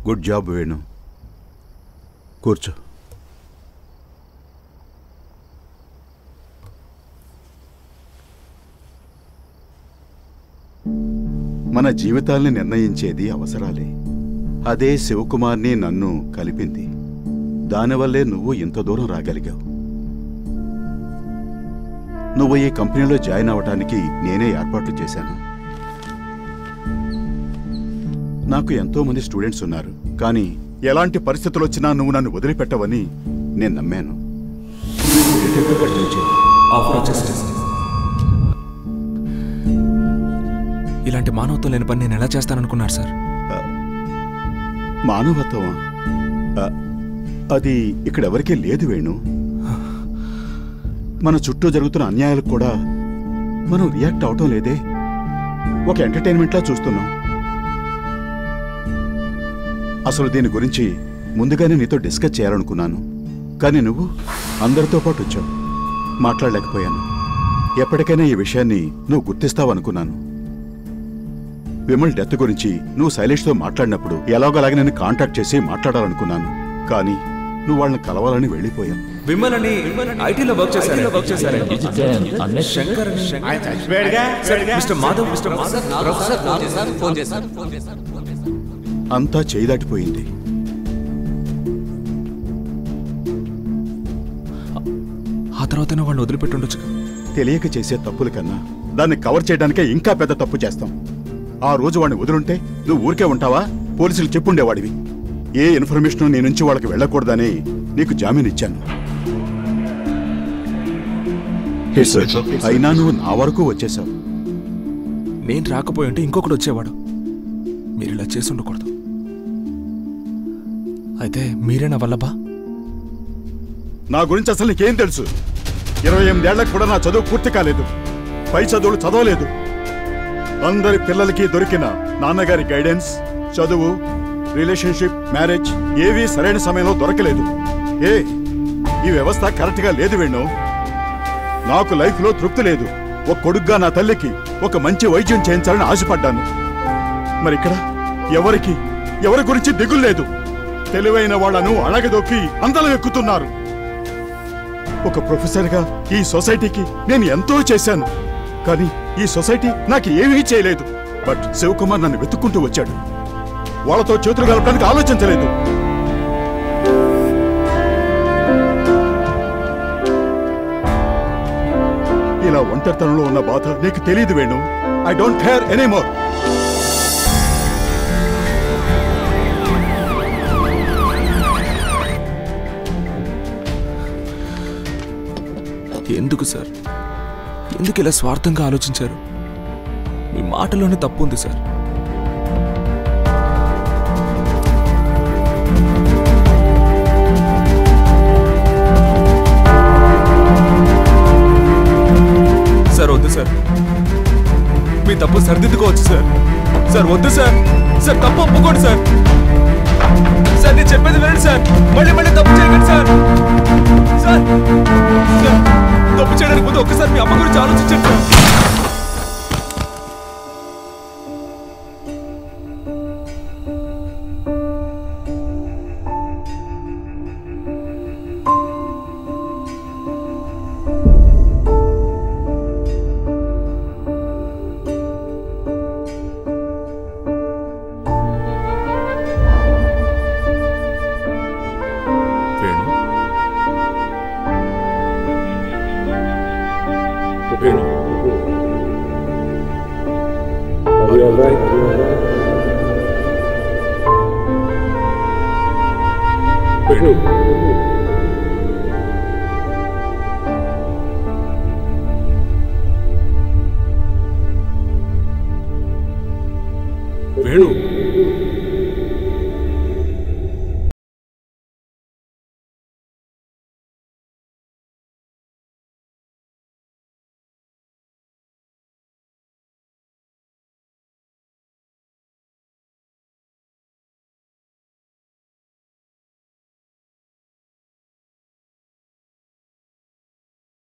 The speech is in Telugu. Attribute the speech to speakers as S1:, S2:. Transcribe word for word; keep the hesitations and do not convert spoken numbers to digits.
S1: Good job Venu. కూర్చో. మన జీవితాల్ని నిర్ణయించేది అవసరాలే. అదే శివకుమార్ని నన్ను కలిపింది. దానివల్లే నువ్వు ఇంత దూరం రాగలిగావు. నువ్వు ఈ కంపెనీలో జాయిన్ అవ్వటానికి నేనే ఏర్పాట్లు చేశాను. నాకు ఎంతో మంది స్టూడెంట్స్ ఉన్నారు, కానీ ఎలాంటి పరిస్థితులు వచ్చినా నువ్వు నన్ను వదిలిపెట్టవని నేను నమ్మాను.
S2: ఇలాంటి మానవత్వం లేని పని నేను ఎలా చేస్తాననుకున్నారు సార్?
S1: మానవత్వమా? అది ఇక్కడ ఎవరికీ లేదు వేణు. మన చుట్టూ జరుగుతున్న అన్యాయాలకు కూడా మనం రియాక్ట్ అవటం లేదే. ఒక ఎంటర్టైన్మెంట్లా చూస్తున్నాం. అసలు దీని గురించి ముందుగానే నీతో డిస్కస్ చేయాలనుకున్నాను, కానీ నువ్వు అందరితో పాటు వచ్చావు. మాట్లాడలేకపోయాను. ఎప్పటికైనా ఈ విషయాన్ని నువ్వు గుర్తిస్తావనుకున్నాను. విమల్ డెత్ గురించి నువ్వు శైలేష్తో మాట్లాడినప్పుడు ఎలాగోలాగా నేను కాంటాక్ట్ చేసి మాట్లాడాలనుకున్నాను, కానీ నువ్వు వాళ్ళని కలవాలని వెళ్ళిపోయావు.
S2: విమల్ అని ఐటీలో వర్క్ చేశారు వర్క్ చేశారు శంకర్ ఆయన చచ్చిపోయాడుగా. Mister Madhav mister Madhav phone చేశారు.
S1: అంతా చేయి దాటిపోయింది.
S2: ఆ తర్వాతనే వాళ్ళు వదిలిపెట్టుండొచ్చు.
S1: తెలియక చేసే తప్పుల కన్నా దాన్ని కవర్ చేయడానికే ఇంకా పెద్ద తప్పు చేస్తాం. ఆ రోజు వాడిని వదులుంటే నువ్వు ఊరికే ఉంటావా? పోలీసులు చెప్పుండేవాడివి. ఏ ఇన్ఫర్మేషన్ నీ నుంచి వాళ్ళకి వెళ్ళకూడదని నీకు జామీన్ ఇచ్చాను. అయినా నువ్వు నా వరకు వచ్చేసావు.
S2: నేను రాకపోయి ఉంటే ఇంకొకటి వచ్చేవాడు. మీరు ఇలా చేసి ఉండకూడదు. అయితే మీరేనా వల్లభా?
S1: నా గురించి అసలు నీకేం తెలుసు? ఇరవై ఎనిమిదేళ్లకు కూడా నా చదువు పూర్తి కాలేదు. పై చదువులు చదవలేదు. అందరి పిల్లలకి దొరికిన నాన్నగారి గైడెన్స్, చదువు, రిలేషన్షిప్, మ్యారేజ్ ఏవీ సరైన సమయంలో దొరకలేదు. ఏ ఈ వ్యవస్థ కరెక్ట్ గా లేదు వేణు. నాకు లైఫ్ లో తృప్తి లేదు. ఒక కొడుగ్గా నా తల్లికి ఒక మంచి వైద్యం చేయించాలని ఆశపడ్డాను. మరి ఇక్కడ ఎవరికి ఎవరి గురించి దిగులు లేదు. తెలివైన వాళ్లను అణగదొక్కి అందలం ఎక్కుతున్నారు. ఒక ప్రొఫెసర్ గా ఈ సొసైటీకి నేను ఎంతో చేశాను, కానీ ఈ సొసైటీ నాకు ఏమీ చేయలేదు. బట్ శివకుమార్ నన్ను వెతుక్కుంటూ వచ్చాడు. వాళ్ళతో చేతులు కలపడానికి ఆలోచించలేదు. ఇలా ఒంటరితనంలో ఉన్న బాధ నీకు తెలియదు Venu. I don't care anymore.
S2: ఎందుకు సార్? ఎందుకు ఇలా స్వార్థంగా ఆలోచించారు? మీ మాటలోనే తప్పు ఉంది సార్. సార్ వద్దు సార్, మీ తప్పు సరిదిద్దుకోవచ్చు సార్. సార్ వద్దు సార్. సార్ తప్పు ఒప్పుకోండి సార్. సార్ నేను చెప్పేది వినండి సార్. మళ్ళీ మళ్ళీ తప్పు చేయకండి సార్. సార్ సార్ తప్పు చేయడానికి ముందు ఒక్కసారి మీ అమ్మ గురించి ఆలోచించండి సార్.
S1: వేణు